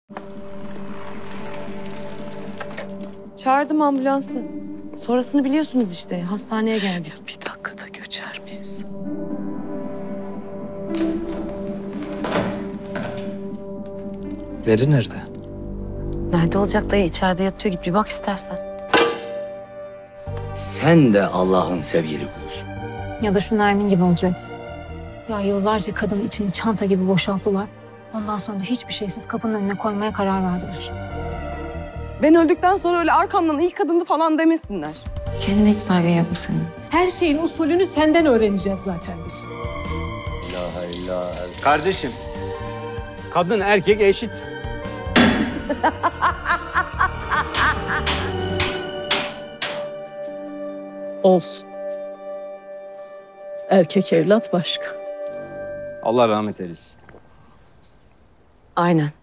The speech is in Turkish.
Çağırdım ambulansı. Sonrasını biliyorsunuz işte. Hastaneye geldik. Ya bir dakikada göçer miyiz? Veri nerede? Nerede olacak dayı? İçeride yatıyor. Git bir bak istersen. Sen de Allah'ın sevgili kulusun. Ya da şu Nermin gibi olacaksın. Ya yıllarca kadın içini çanta gibi boşalttılar. Ondan sonra da hiçbir şeysiz kapının önüne koymaya karar verdiler. Ben öldükten sonra öyle arkamdan iyi kadındı falan demesinler. Kendine hiç saygın yok mu senin? Her şeyin usulünü senden öğreneceğiz zaten biz. Kardeşim, kadın erkek eşit. Olsun. Erkek evlat başka. Allah rahmet eylesin. Aynen.